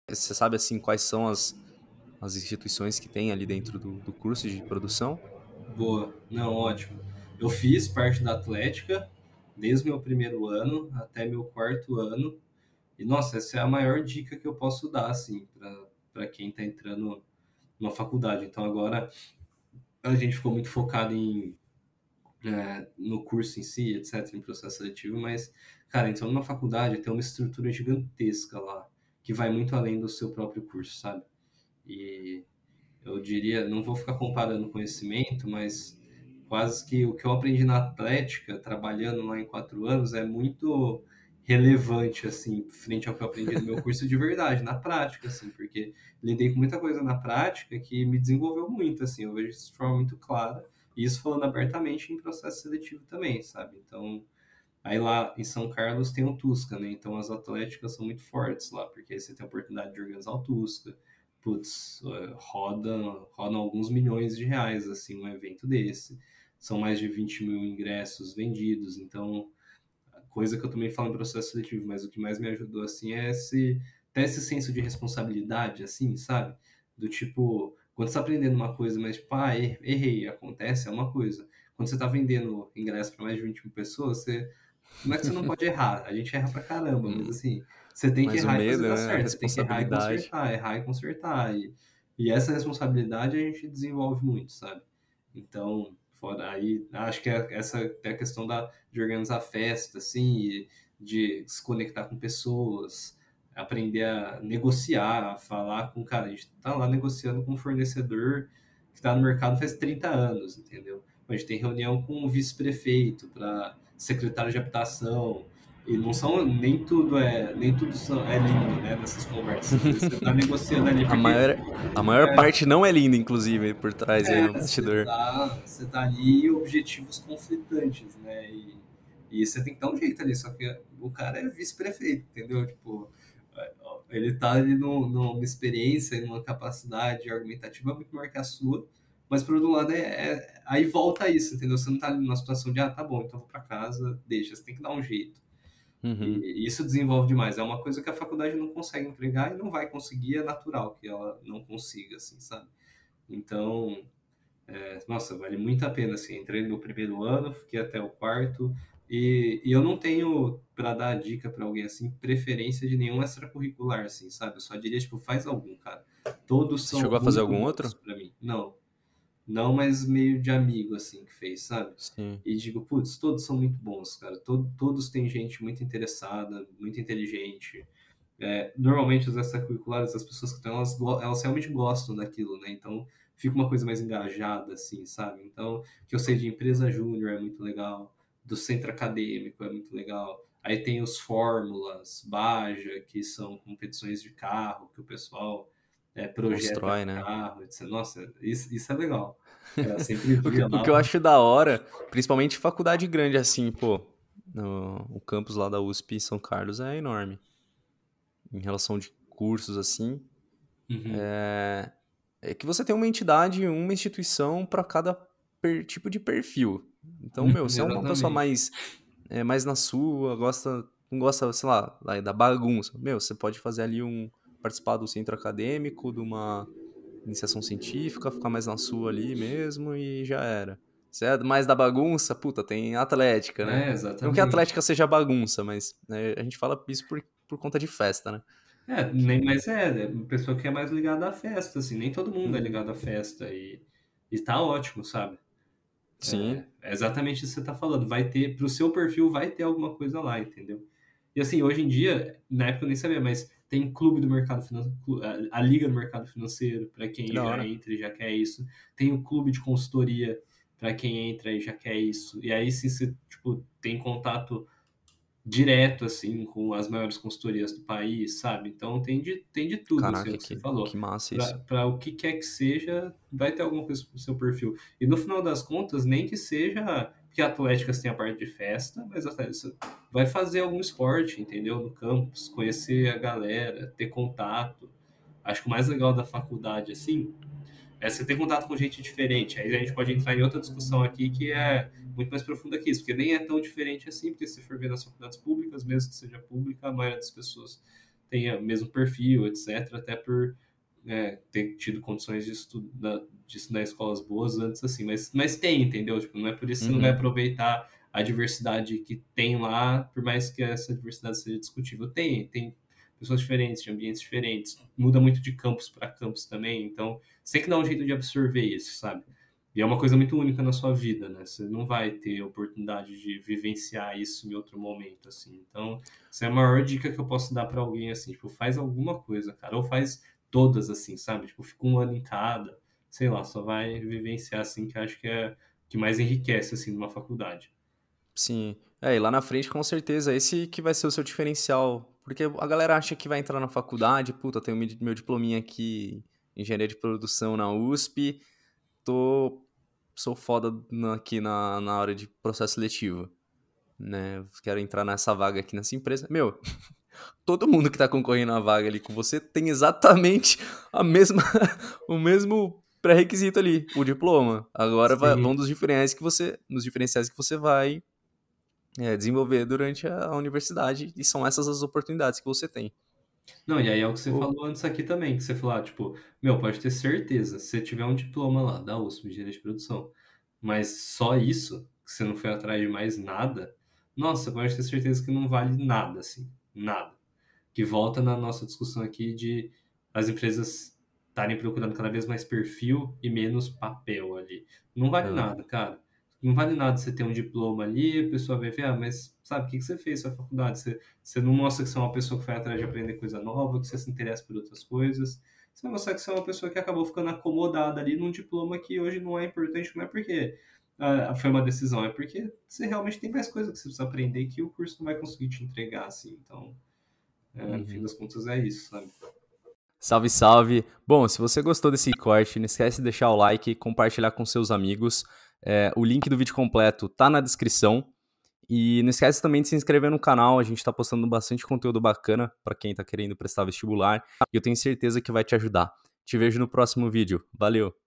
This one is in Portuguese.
Você sabe, assim, quais são as instituições que tem ali dentro do curso de produção? Boa, não, ótimo. Eu fiz parte da Atlética desde o meu primeiro ano até meu quarto ano. E, nossa, essa é a maior dica que eu posso dar, assim, para quem está entrando numa faculdade. Então, agora a gente ficou muito focado no curso em si, etc., em processo seletivo, mas, cara, então numa faculdade tem uma estrutura gigantesca lá, que vai muito além do seu próprio curso, sabe? E eu diria, não vou ficar comparando conhecimento, mas quase que o que eu aprendi na Atlética, trabalhando lá em 4 anos, é muito relevante, assim, frente ao que eu aprendi no meu curso de verdade, na prática, assim, porque lidei com muita coisa na prática que me desenvolveu muito, assim, eu vejo isso de forma muito clara, e isso falando abertamente em processo seletivo também, sabe? Então, aí lá em São Carlos tem o Tusca, né? Então as atléticas são muito fortes lá, porque aí você tem a oportunidade de organizar o Tusca. Putz, roda alguns milhões de reais, assim, um evento desse. São mais de 20 mil ingressos vendidos, então, coisa que eu também falo em processo seletivo, mas o que mais me ajudou, assim, é ter esse senso de responsabilidade, assim, sabe? Do tipo, quando você tá aprendendo uma coisa, mas, tipo, errei, acontece, é uma coisa. Quando você tá vendendo ingresso para mais de 20 mil pessoas, não é que você não pode errar, a gente erra pra caramba, mas Hum, assim, você tem que Mas o errar e medo, fazer dar né? A certo, você tem que responsabilidade. errar e consertar. E essa responsabilidade a gente desenvolve muito, sabe? Então, fora aí, acho que essa é a questão de organizar festa, assim, e de se conectar com pessoas, aprender a negociar, a falar com, cara, a gente tá lá negociando com um fornecedor que tá no mercado faz 30 anos, entendeu? A gente tem reunião com o vice-prefeito para secretário de habitação, e não são nem tudo é lindo, né, nessas conversas. Às vezes você tá negociando ali A porque maior, a maior parte não é linda, inclusive, por trás aí no você bastidor. você tá ali em objetivos conflitantes, né? E você tem que dar um jeito ali, só que o cara é vice-prefeito, entendeu? Tipo, ele tá ali numa experiência e numa capacidade argumentativa muito maior que a sua, mas por outro lado aí volta isso, entendeu? Você não tá ali numa situação de, tá bom, então eu vou pra casa, deixa, você tem que dar um jeito. Uhum. E isso desenvolve demais. É uma coisa que a faculdade não consegue entregar e não vai conseguir, é natural que ela não consiga, assim, sabe? Então, nossa, vale muito a pena, assim. Entrei no meu primeiro ano, fiquei até o quarto, e eu não tenho, para dar dica para alguém, assim, preferência de nenhum extracurricular, assim, sabe? Eu só diria, tipo, faz algum, cara. Todos Você são chegou a fazer muito algum bons outro? para mim. Não, mas meio de amigo, assim, que fez, sabe? Sim. E digo, putz, todos são muito bons, cara. Todos têm gente muito interessada, muito inteligente. Normalmente os extracurriculares, as pessoas que estão, elas realmente gostam daquilo, né? Então fica uma coisa mais engajada, assim, sabe? Então, que eu sei de empresa júnior é muito legal, do centro acadêmico é muito legal. Aí tem os Fórmulas, Baja, que são competições de carro, que o pessoal projeta Constrói, né? carro, etc. Nossa, isso é legal. Eu sempre O que, via o lá. que eu acho da hora, principalmente faculdade grande assim, pô, o campus lá da USP em São Carlos é enorme. Em relação de cursos, assim, Uhum, é que você tem uma entidade, uma instituição para cada tipo de perfil. Então, meu, você é uma pessoa exatamente. mais na sua, não gosta, sei lá, da bagunça. Meu, você pode fazer ali participar do centro acadêmico, de uma iniciação científica, ficar mais na sua ali mesmo e já era. Você é mais da bagunça, puta, tem atlética, né? Não que a Exatamente. atlética seja bagunça, mas né, a gente fala isso por conta de festa, né? Nem Que... mais uma pessoa que é mais ligada à festa, assim, nem todo mundo é Uhum. ligado à festa e tá ótimo, sabe? Sim, É exatamente isso que você tá falando, vai ter, pro seu perfil vai ter alguma coisa lá, entendeu? E assim, hoje em dia, na época eu nem sabia, mas tem clube do mercado financeiro, a liga do mercado financeiro, para que quem da já hora. entra e já quer isso, tem o clube de consultoria para quem entra e já quer isso, e aí sim você, tipo, tem contato direto, assim, com as maiores consultorias do país, sabe? Então tem de tudo, assim, é o Caraca, que você que falou. massa isso. Para o que quer que seja, vai ter alguma coisa pro seu perfil. E no final das contas, nem que seja que a Atléticas tem a parte de festa, mas você vai fazer algum esporte, entendeu? No campus, conhecer a galera, ter contato. Acho que o mais legal da faculdade, assim, você ter contato com gente diferente. Aí a gente pode entrar em outra discussão aqui que é muito mais profunda que isso, porque nem é tão diferente assim, porque se for ver nas faculdades públicas, mesmo que seja pública, a maioria das pessoas tenha o mesmo perfil, etc., até por ter tido condições de estudar em escolas boas antes, assim, mas tem, entendeu? Tipo, não é por isso que você não vai Uhum. aproveitar a diversidade que tem lá, por mais que essa diversidade seja discutível. Tem pessoas diferentes, de ambientes diferentes, muda muito de campus para campus também, então você tem que dar um jeito de absorver isso, sabe? E é uma coisa muito única na sua vida, né? Você não vai ter oportunidade de vivenciar isso em outro momento, assim. Então, essa é a maior dica que eu posso dar para alguém, assim, tipo, faz alguma coisa, cara, ou faz todas, assim, sabe? Tipo, fica um ano em cada, sei lá, só vai vivenciar, assim, que eu acho que é o que mais enriquece, assim, numa faculdade. Sim. E lá na frente, com certeza, esse que vai ser o seu diferencial. Porque a galera acha que vai entrar na faculdade, puta, tenho meu diplominha aqui, engenharia de produção na USP, tô, sou foda aqui na hora de processo seletivo, né? Quero entrar nessa vaga aqui nessa empresa. Meu, todo mundo que tá concorrendo à vaga ali com você tem exatamente a mesma, o mesmo pré-requisito ali, o diploma. Agora vão Sim. nos diferenciais que você vai desenvolver durante a universidade, e são essas as oportunidades que você tem. Não, e aí é o que você Ô, falou antes aqui também, que você falou, tipo, meu, pode ter certeza, se você tiver um diploma lá da USP, de Engenharia de Produção, mas só isso, que você não foi atrás de mais nada, nossa, pode ter certeza que não vale nada, assim, nada. Que volta na nossa discussão aqui de as empresas estarem procurando cada vez mais perfil e menos papel ali. Não vale ah, nada, cara. Não vale nada você ter um diploma ali, a pessoa vai ver, mas sabe, o que você fez na faculdade? Você não mostra que você é uma pessoa que foi atrás de aprender coisa nova, que você se interessa por outras coisas. Você vai mostrar que você é uma pessoa que acabou ficando acomodada ali num diploma que hoje não é importante, não é porque foi uma decisão, é porque você realmente tem mais coisa que você precisa aprender que o curso não vai conseguir te entregar, assim. Então, no fim uhum. das contas é isso, sabe? Salve, salve. Bom, se você gostou desse corte, não esquece de deixar o like e compartilhar com seus amigos. O link do vídeo completo tá na descrição. E não esquece também de se inscrever no canal, a gente tá postando bastante conteúdo bacana para quem tá querendo prestar vestibular. E eu tenho certeza que vai te ajudar. Te vejo no próximo vídeo. Valeu!